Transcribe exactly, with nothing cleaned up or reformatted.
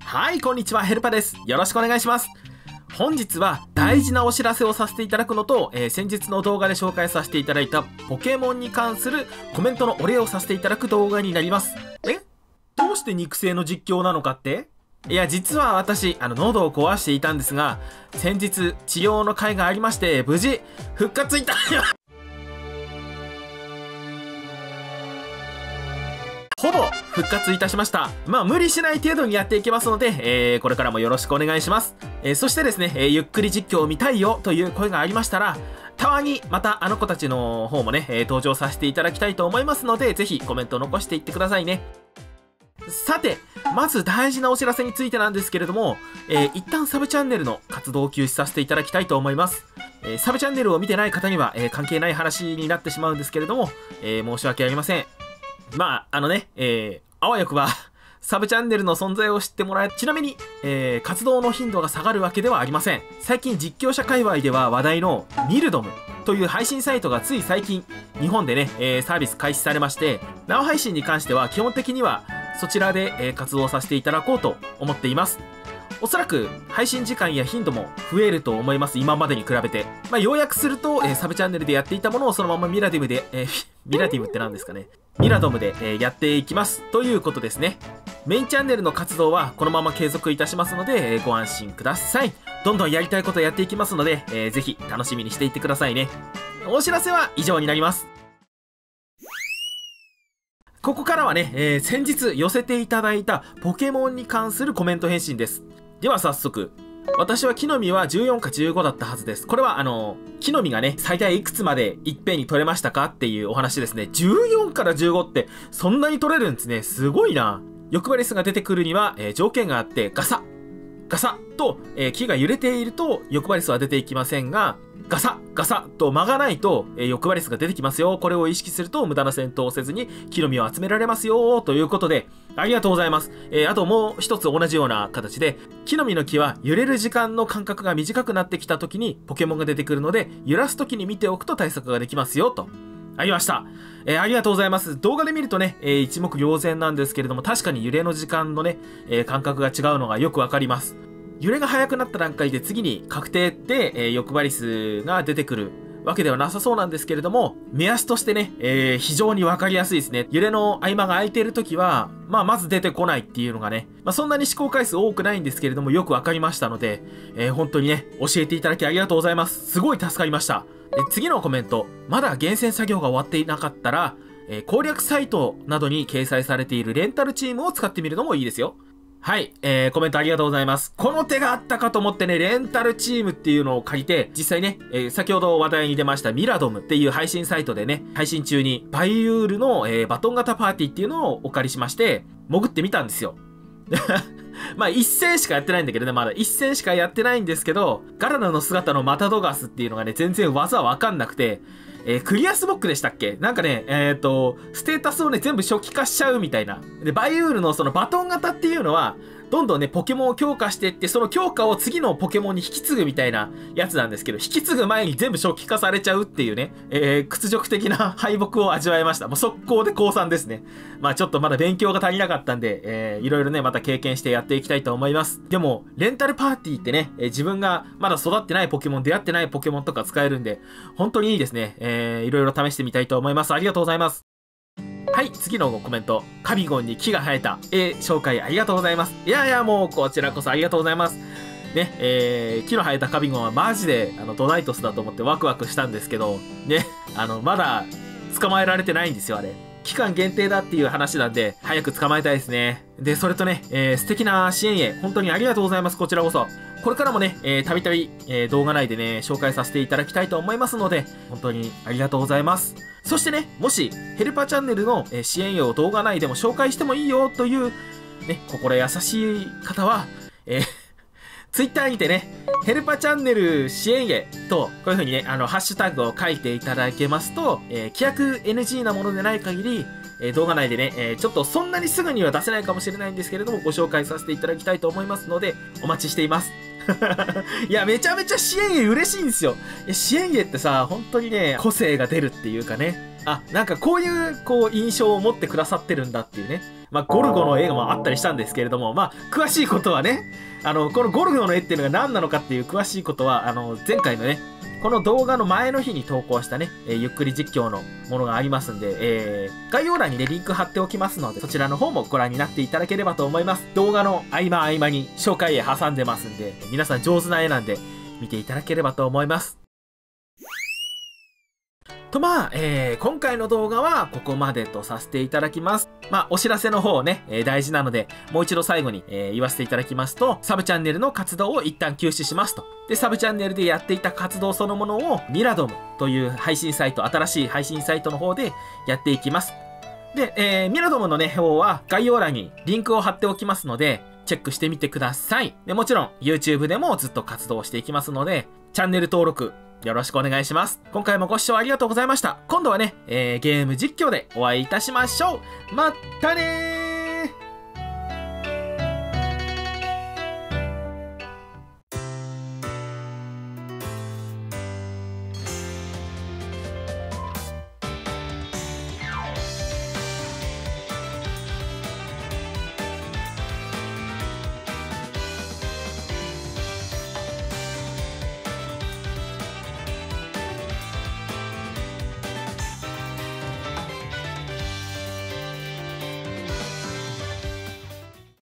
はい、こんにちは、ヘルパです。よろしくお願いします。本日は大事なお知らせをさせていただくのと、えー、先日の動画で紹介させていただいたポケモンに関するコメントのお礼をさせていただく動画になります。え？どうして肉声の実況なのかって？いや、実は私、あの、喉を壊していたんですが、先日、治療の会がありまして、無事、復活いたほぼ復活いたしました。まあ無理しない程度にやっていきますので、えー、これからもよろしくお願いします。えー、そしてですね、えー、ゆっくり実況を見たいよという声がありましたら、たまにまたあの子たちの方もね、えー、登場させていただきたいと思いますので、ぜひコメント残していってくださいね。さて、まず大事なお知らせについてなんですけれども、えー、一旦サブチャンネルの活動を休止させていただきたいと思います。えー、サブチャンネルを見てない方には、えー、関係ない話になってしまうんですけれども、えー、申し訳ありません。まあ、あのね、えー、あわよくば、サブチャンネルの存在を知ってもらえ、ちなみに、えー、活動の頻度が下がるわけではありません。最近実況者界隈では話題のミルドムという配信サイトがつい最近、日本でね、えー、サービス開始されまして、生配信に関しては基本的にはそちらで、えー、活動させていただこうと思っています。おそらく配信時間や頻度も増えると思います。今までに比べて。まあ、要約すると、えー、サブチャンネルでやっていたものをそのままミラディムで、えー、ミラディムって何ですかね。ミラドムで、えー、やっていきます。ということですね。メインチャンネルの活動はこのまま継続いたしますので、えー、ご安心ください。どんどんやりたいことやっていきますので、えー、ぜひ楽しみにしていってくださいね。お知らせは以上になります。ここからはね、えー、先日寄せていただいたポケモンに関するコメント返信です。では早速。私は木の実はじゅうよんかじゅうごだったはずです。これはあの、木の実がね、最大いくつまでいっぺんに取れましたかっていうお話ですね。じゅうよんからじゅうごってそんなに取れるんですね。すごいな。欲張りスが出てくるには、えー、条件があって、ガサッガサッと、えー、木が揺れていると欲張りスは出ていきませんが、ガサッガサッと間がないと、えー、欲張りスが出てきますよ。これを意識すると無駄な戦闘をせずに木の実を集められますよ。ということで、ありがとうございます。えー、あともう一つ同じような形で、木の実の木は揺れる時間の間隔が短くなってきた時にポケモンが出てくるので、揺らす時に見ておくと対策ができますよ。と。ありました。えー、ありがとうございます。動画で見るとね、えー、一目瞭然なんですけれども、確かに揺れの時間のね、えー、間隔が違うのがよくわかります。揺れが速くなった段階で次に確定で、えー、欲張り数が出てくるわけではなさそうなんですけれども、目安としてね、えー、非常にわかりやすいですね。揺れの合間が空いているときは、まあ、まず出てこないっていうのがね、まあ、そんなに試行回数多くないんですけれども、よくわかりましたので、えー、本当にね、教えていただきありがとうございます。すごい助かりました。で、次のコメント。まだ厳選作業が終わっていなかったら、えー、攻略サイトなどに掲載されているレンタルチームを使ってみるのもいいですよ。はい、えー、コメントありがとうございます。この手があったかと思ってね、レンタルチームっていうのを借りて、実際ね、えー、先ほど話題に出ましたミラドムっていう配信サイトでね、配信中にバイウールの、えー、バトン型パーティーっていうのをお借りしまして、潜ってみたんですよ。まあ一戦しかやってないんだけどね、まだ一戦しかやってないんですけど、ガラナの姿のマタドガスっていうのがね、全然技わかんなくて、えー、クリアスモックでしたっけなんかね、えっと、ステータスをね、全部初期化しちゃうみたいな。で、バイウールのそのバトン型っていうのは、どんどんね、ポケモンを強化していって、その強化を次のポケモンに引き継ぐみたいなやつなんですけど、引き継ぐ前に全部初期化されちゃうっていうね、えー、屈辱的な敗北を味わいました。もう速攻で降参ですね。まあちょっとまだ勉強が足りなかったんで、えー、いろいろね、また経験してやっていきたいと思います。でも、レンタルパーティーってね、えー、自分がまだ育ってないポケモン、出会ってないポケモンとか使えるんで、本当にいいですね。えー、いろいろ試してみたいと思います。ありがとうございます。はい、次のコメント。カビゴンに木が生えた。えー、紹介ありがとうございます。いやいや、もうこちらこそありがとうございます。ね、えー、木の生えたカビゴンはマジで、あの、ドナイトスだと思ってワクワクしたんですけど、ね、あの、まだ捕まえられてないんですよ、あれ。期間限定だっていう話なんで、早く捕まえたいですね。で、それとね、えー、素敵な支援へ、本当にありがとうございます、こちらこそ。これからもね、えー、たびたび、えー、動画内でね、紹介させていただきたいと思いますので、本当にありがとうございます。そしてね、もし、ヘルパーチャンネルの、えー、支援を動画内でも紹介してもいいよという、ね、心優しい方は、えー、ツイッターにてね、ヘルパチャンネル支援へと、こういう風にね、あの、ハッシュタグを書いていただけますと、えー、規約 エヌジー なものでない限り、えー、動画内でね、えー、ちょっとそんなにすぐには出せないかもしれないんですけれども、ご紹介させていただきたいと思いますので、お待ちしています。いや、めちゃめちゃ支援絵嬉しいんですよ。いや、支援絵ってさ、本当にね、個性が出るっていうかね。あ、なんかこういう、こう、印象を持ってくださってるんだっていうね。 まあ、ゴルゴの絵もあったりしたんですけれども、まあ、詳しいことはね、あの、このゴルゴの絵っていうのが何なのかっていう詳しいことは、あの、前回のね、この動画の前の日に投稿したね、えーゆっくり実況のものがありますんで、えー、概要欄にね、リンク貼っておきますので、そちらの方もご覧になっていただければと思います。動画の合間合間に紹介絵挟んでますんで、皆さん上手な絵なんで、見ていただければと思います。とまあ、えー、今回の動画はここまでとさせていただきます。まあ、お知らせの方ね、えー、大事なので、もう一度最後に、えー、言わせていただきますと、サブチャンネルの活動を一旦休止しますと。で、サブチャンネルでやっていた活動そのものを、ミラドムという配信サイト、新しい配信サイトの方でやっていきます。で、えー、ミラドムのね、方は概要欄にリンクを貼っておきますので、チェックしてみてください。で、もちろん YouTube でもずっと活動していきますので、チャンネル登録よろしくお願いします。今回もご視聴ありがとうございました。今度はね、えー、ゲーム実況でお会いいたしましょう。まったねー。